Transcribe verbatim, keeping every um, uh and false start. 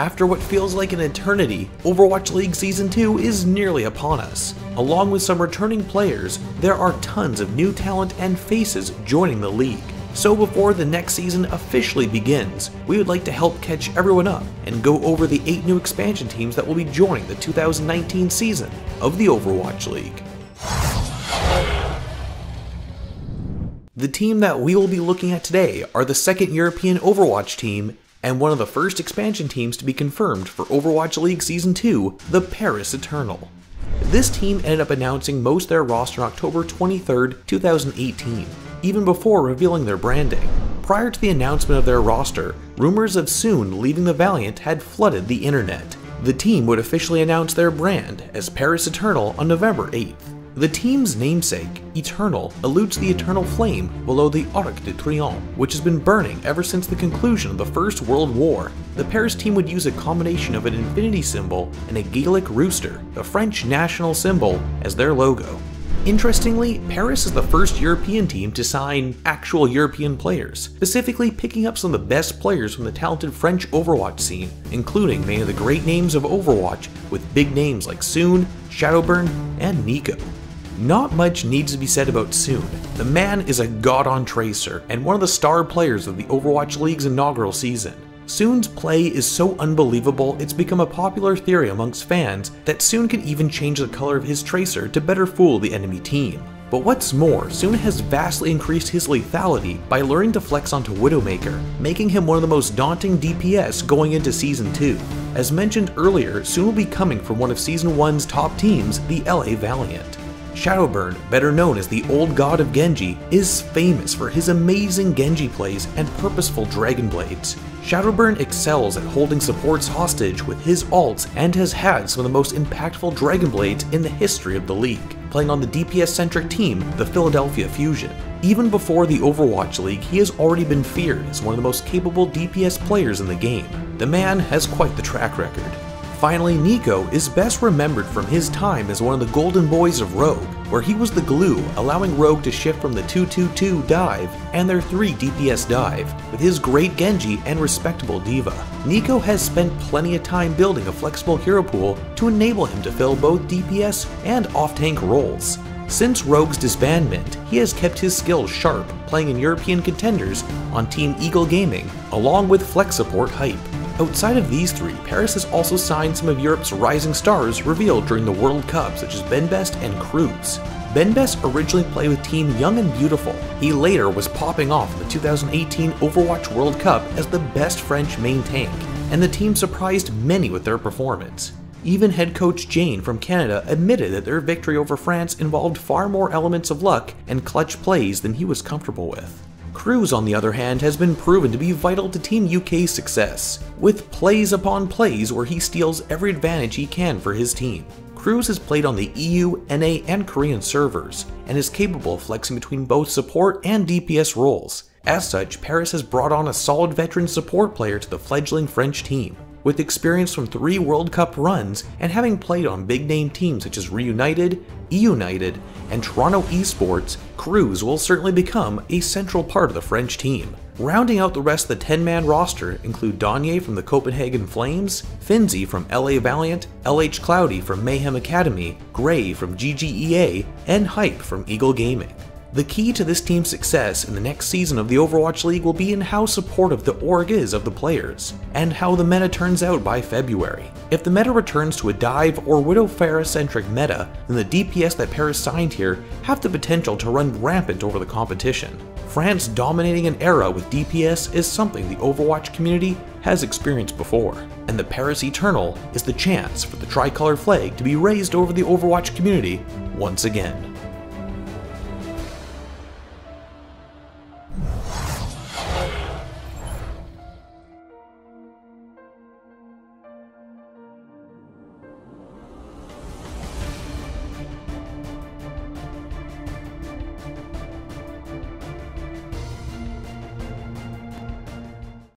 After what feels like an eternity, Overwatch League Season two is nearly upon us. Along with some returning players, there are tons of new talent and faces joining the league. So before the next season officially begins, we would like to help catch everyone up and go over the eight new expansion teams that will be joining the two thousand nineteen season of the Overwatch League. The team that we will be looking at today are the second European Overwatch team and one of the first expansion teams to be confirmed for Overwatch League Season two, the Paris Eternal. This team ended up announcing most of their roster on October twenty-third, two thousand eighteen, even before revealing their branding. Prior to the announcement of their roster, rumors of Soon leaving the Valiant had flooded the internet. The team would officially announce their brand as Paris Eternal on November eighth. The team's namesake, Eternal, alludes to the eternal flame below the Arc de Triomphe, which has been burning ever since the conclusion of the First World War. The Paris team would use a combination of an infinity symbol and a Gaelic rooster, the French national symbol, as their logo. Interestingly, Paris is the first European team to sign actual European players, specifically picking up some of the best players from the talented French Overwatch scene, including many of the great names of Overwatch with big names like Soon, Shadowburn, and NiKo. Not much needs to be said about Soon. The man is a god on Tracer and one of the star players of the Overwatch League's inaugural season. Soon's play is so unbelievable it's become a popular theory amongst fans that Soon can even change the color of his Tracer to better fool the enemy team. But what's more, Soon has vastly increased his lethality by learning to flex onto Widowmaker, making him one of the most daunting D P S going into Season two. As mentioned earlier, Soon will be coming from one of Season one's top teams, the L A Valiant. Shadowburn, better known as the Old God of Genji, is famous for his amazing Genji plays and purposeful Dragon Blades. Shadowburn excels at holding supports hostage with his ults and has had some of the most impactful Dragon Blades in the history of the league, playing on the D P S-centric team, the Philadelphia Fusion. Even before the Overwatch League, he has already been feared as one of the most capable D P S players in the game. The man has quite the track record. Finally, NiKo is best remembered from his time as one of the golden boys of Rogue, where he was the glue allowing Rogue to shift from the two two two dive and their three D P S dive, with his great Genji and respectable D.Va. NiKo has spent plenty of time building a flexible hero pool to enable him to fill both D P S and off-tank roles. Since Rogue's disbandment, he has kept his skills sharp, playing in European contenders on Team Eagle Gaming, along with flex support Hype. Outside of these three, Paris has also signed some of Europe's rising stars revealed during the World Cup, such as Benbest and Cruz. Benbest originally played with Team Young and Beautiful. He later was popping off in the two thousand eighteen Overwatch World Cup as the best French main tank, and the team surprised many with their performance. Even head coach Jane from Canada admitted that their victory over France involved far more elements of luck and clutch plays than he was comfortable with. Cruz, on the other hand, has been proven to be vital to Team U K's success, with plays upon plays where he steals every advantage he can for his team. Cruz has played on the E U, N A, and Korean servers, and is capable of flexing between both support and D P S roles. As such, Paris has brought on a solid veteran support player to the fledgling French team. With experience from three World Cup runs and having played on big-name teams such as Reunited, E-United, and Toronto Esports, Cruz will certainly become a central part of the French team. Rounding out the rest of the ten-man roster include Danye from the Copenhagen Flames, Finzi from L A Valiant, L H Cloudy from Mayhem Academy, Gray from G G E A, and Hype from Eagle Gaming. The key to this team's success in the next season of the Overwatch League will be in how supportive the org is of the players, and how the meta turns out by February. If the meta returns to a dive or Widow Pharah-centric meta, then the D P S that Paris signed here have the potential to run rampant over the competition. France dominating an era with D P S is something the Overwatch community has experienced before, and the Paris Eternal is the chance for the tricolor flag to be raised over the Overwatch community once again.